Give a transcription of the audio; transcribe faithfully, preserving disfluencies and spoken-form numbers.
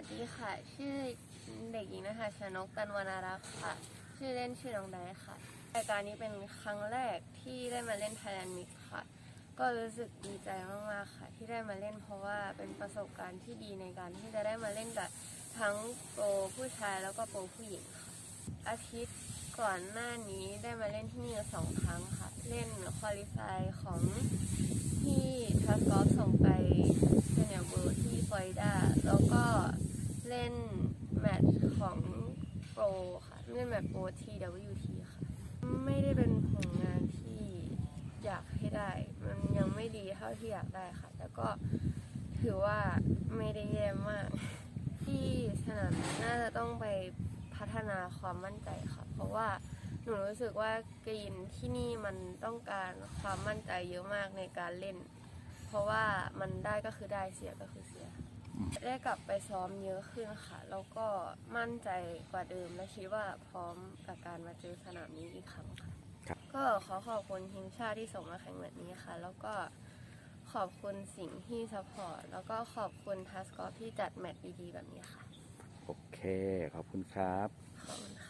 วัสดีค่ะชื่อเด็กหญิงนะคะชนกกันวรรณรักษ์ค่ะชื่อเล่นชื่อน้องไดค่ะรายการนี้เป็นครั้งแรกที่ได้มาเล่น Thailand Mix ค่ะก็รู้สึกดีใจมากๆค่ะที่ได้มาเล่นเพราะว่าเป็นประสบการณ์ที่ดีในการที่จะได้มาเล่นกับทั้งโปรผู้ชายแล้วก็โปรผู้หญิงค่ะอาทิตย์ก่อนหน้านี้ได้มาเล่นที่นี่สองครั้งค่ะเล่นควอลิฟายของที่ทัสกอฟส่งไปเซเนียร์เวิลด์ที่ฟลอริดาแล้วก็เล่นแมตช์ของโปรค่ะเล่นแมตช์โปร ที ดับเบิลยู ที ค่ะไม่ได้เป็นผลงานที่อยากให้ได้มันยังไม่ดีเท่าที่อยากได้ค่ะแต่ก็ถือว่าไม่ได้แย่มากที่สนามน่าจะต้องไปพัฒนาความมั่นใจค่ะเพราะว่าหนูรู้สึกว่ากรีนที่นี่มันต้องการความมั่นใจเยอะมากในการเล่นเพราะว่ามันได้ก็คือได้เสียก็คือเสียได้กลับไปซ้อมเยอะขึ้นค่ะแล้วก็มั่นใจกว่าเดิมและคิดว่าพร้อมกับการมาเจอสนามนี้อีกครั้งค่ะก็ขอขอบคุณทีมชาติที่ส่งมาแข่งแบบนี้ค่ะแล้วก็ขอบคุณสิ่งที่ซัพพอร์ตแล้วก็ขอบคุณทัสกอฟที่จัดแมตช์ดีๆแบบนี้ค่ะโอเคขอบคุณครับขอบคุณ